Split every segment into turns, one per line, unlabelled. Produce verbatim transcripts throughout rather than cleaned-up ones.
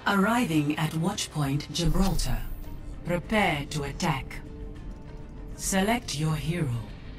Arriving at Watchpoint Gibraltar. Prepare to attack. Select your hero.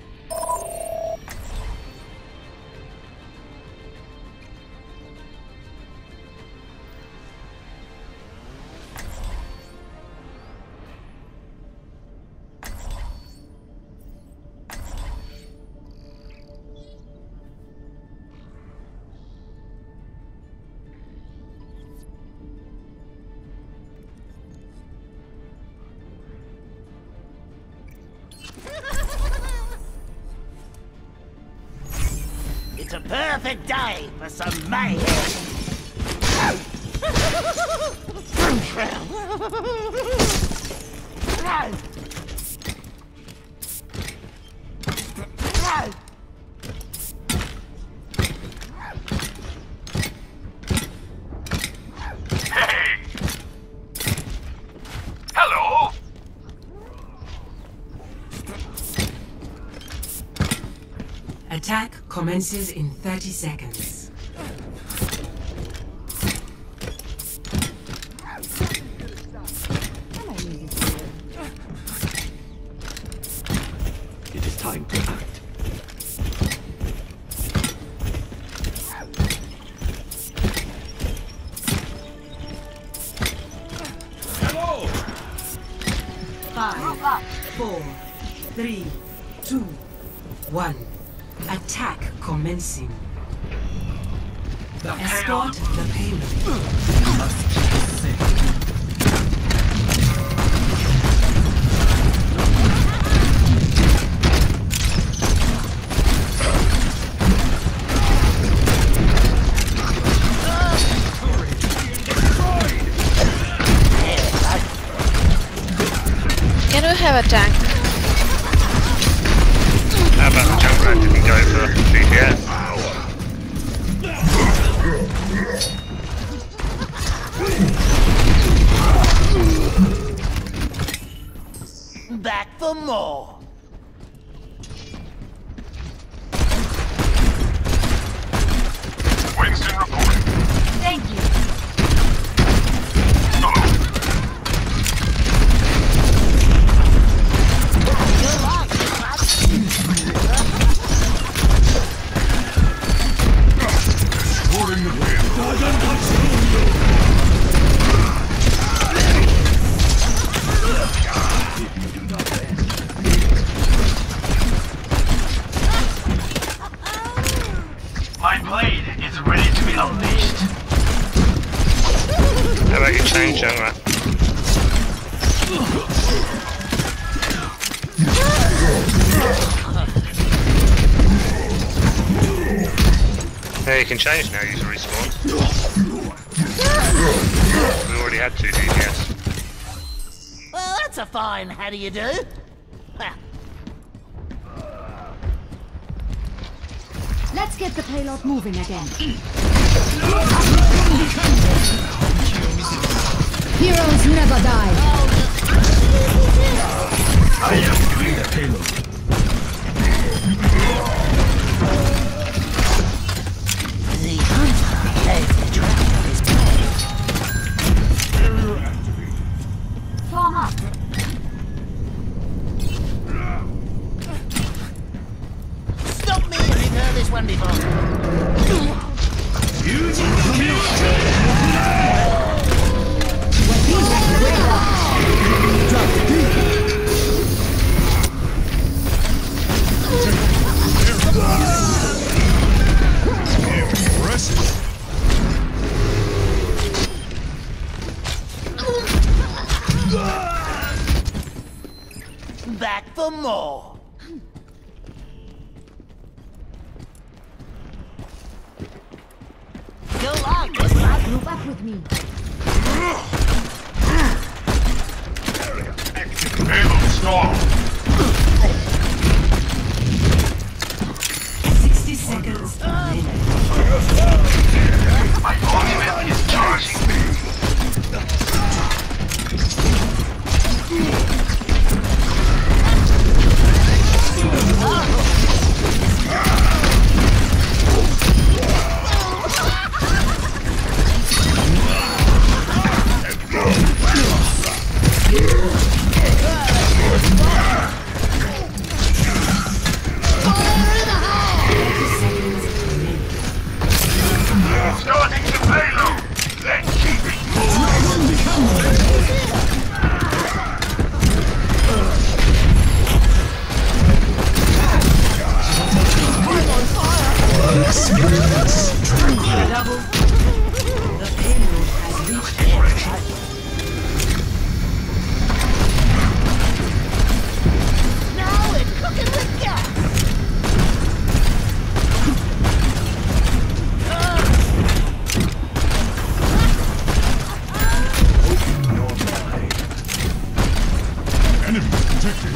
It's a perfect day for some mayhem.
Hey! Hello?
Attack commences in thirty seconds.
It is time to act.
Hello?
Five, four, three, two, one. Attack commencing.
The
Escort the payload.
Can we have a tank?
How about the Junkrat didn't go for G T S?
Back for more.
Winston reporting.
Thank you.
Escorting the wind. My blade is ready to be unleashed.
How about you change Junkrat? Yeah, you can change now, use respawn. We already had two G T S.
Well, that's a fine how do you do.
Let's get the payload moving again. Heroes never die.
I am doing the payload.
The hunter lays the trap for his prey.
Barrier activated.
Form up.
Stop me if you've heard this one before.
Using the impressive.
Back for more. Go on, good luck.
Group up with me.
Payload stall.
sixty seconds remaining.
My ultimate is charging.
Now we're cooking with gas!
Enemy detected.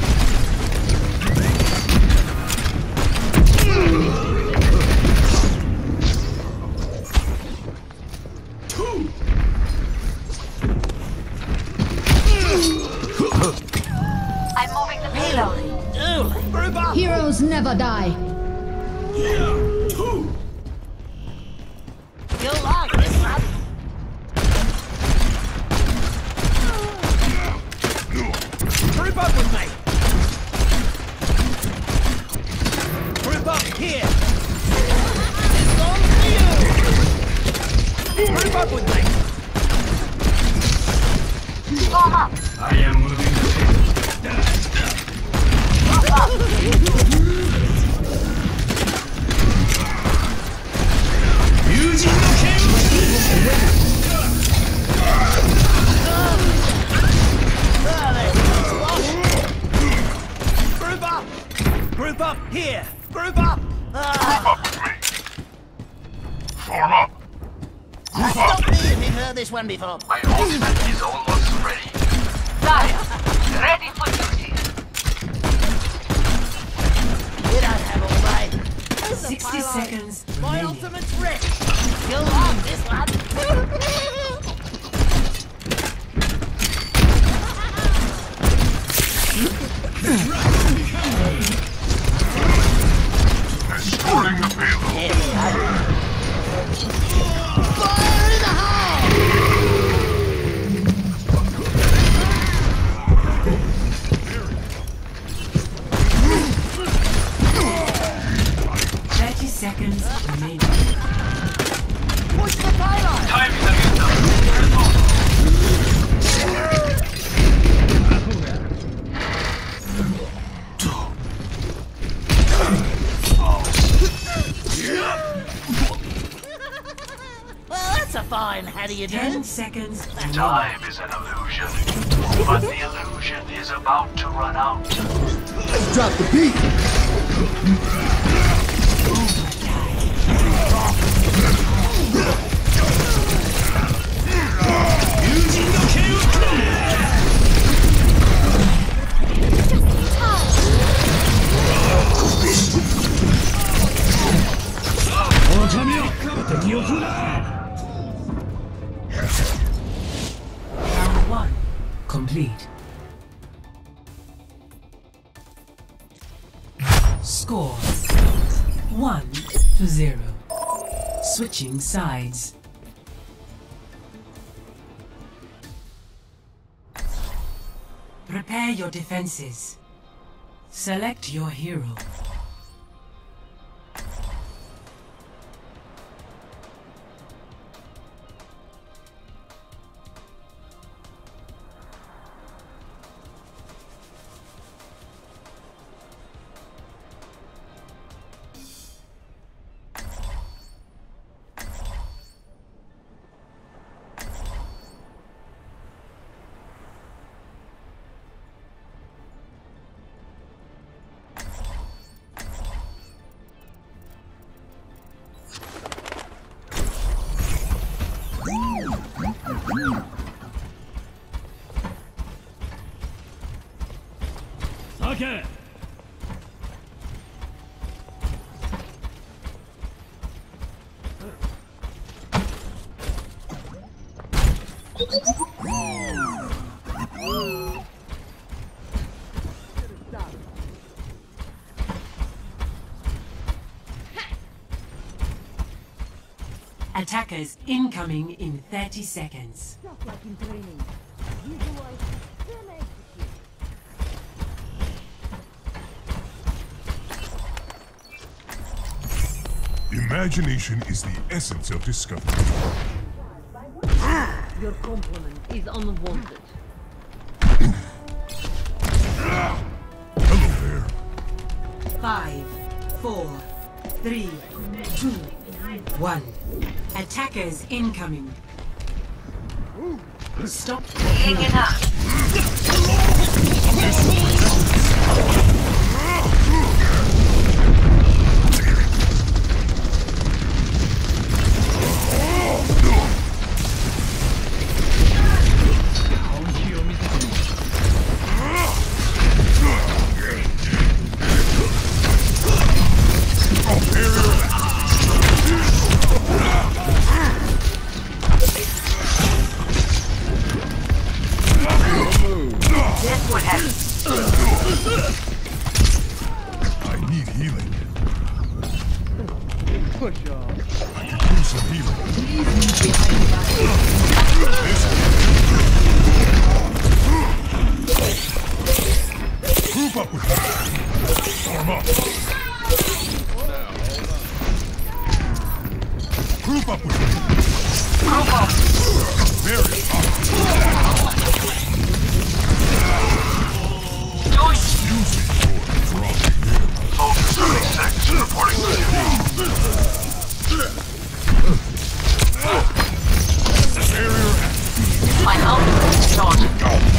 I'm moving the payload.
Group up!
Heroes never die.
You'll like this one. Group up with me. Group up here. It's on for you. Group up with me.
Form up.
I am moving the
Move up.
Group up. Group up here. Group up.
Group up with me. Form up. Group
Stop
up.
me if you've heard this one before.
My ultimate is almost ready.
Dire. Ready for duty.
You don't have all day.
Sixty seconds
My
remaining.
ultimate's ready. You'll love this one.
Escorting the payload.
Here we go. Fire in the hole!
Thirty seconds remaining.
Push the payload!
Time is against us.
Well, that's a fine how do you do?
Ten seconds remaining.
Time is an illusion, but the illusion is about to run out.
Drop the beat.
Round one complete. Score one to zero. Switching sides. Prepare your defenses. Select your hero.
Okay.
Attackers incoming in thirty seconds.
Just like in training. Visualize, then execute.
Imagination is the essence of discovery.
Your compliment is unwanted.
Hello there.
Five, four, three, two, one. Attackers incoming. Stop hanging up.
I need healing. Push off. I could use some healing. Group up with me. Form up. Group up with me. Group up. Very hot. Use it for dropping him.
Soldier seventy-six reporting to you.
Barrier active.
My ultimate is charging.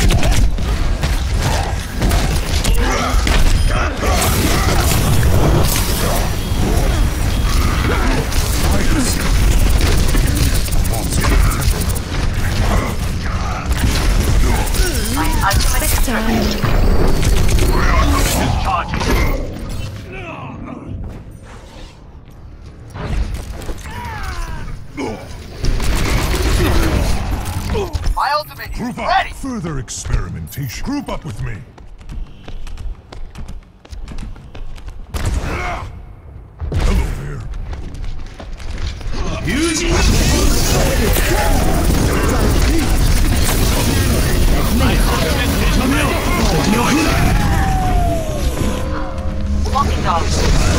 My ultimate is charging.
My ultimate
Group up.
ready.
Further experimentation. Group up with me. Hello there.
Walking dogs.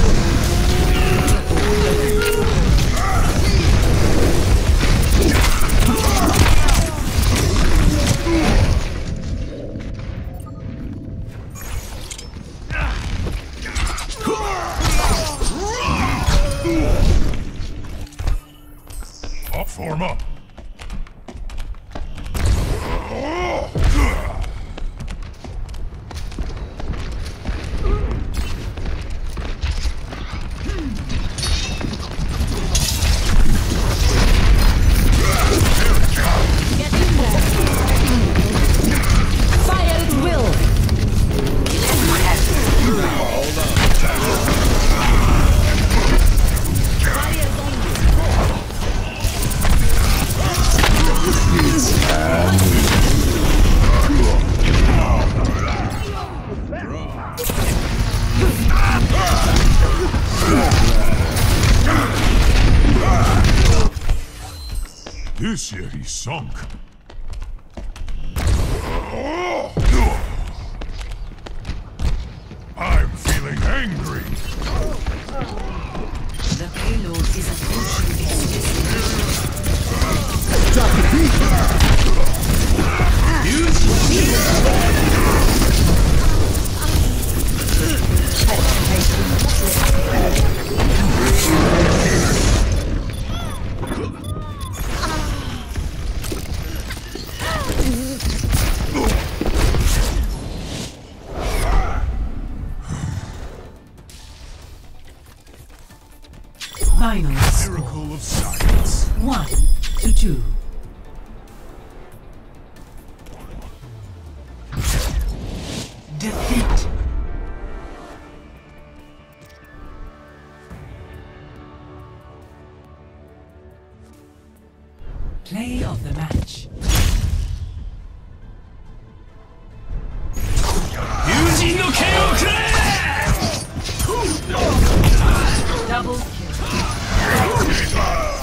Up, form up.
Fire at will.
This year he sunk. I'm feeling angry.
The payload is approaching its destination.
Drop the beat.
Final score.
Miracle of science.
One to two. Defeat. Play of the match. Double kill.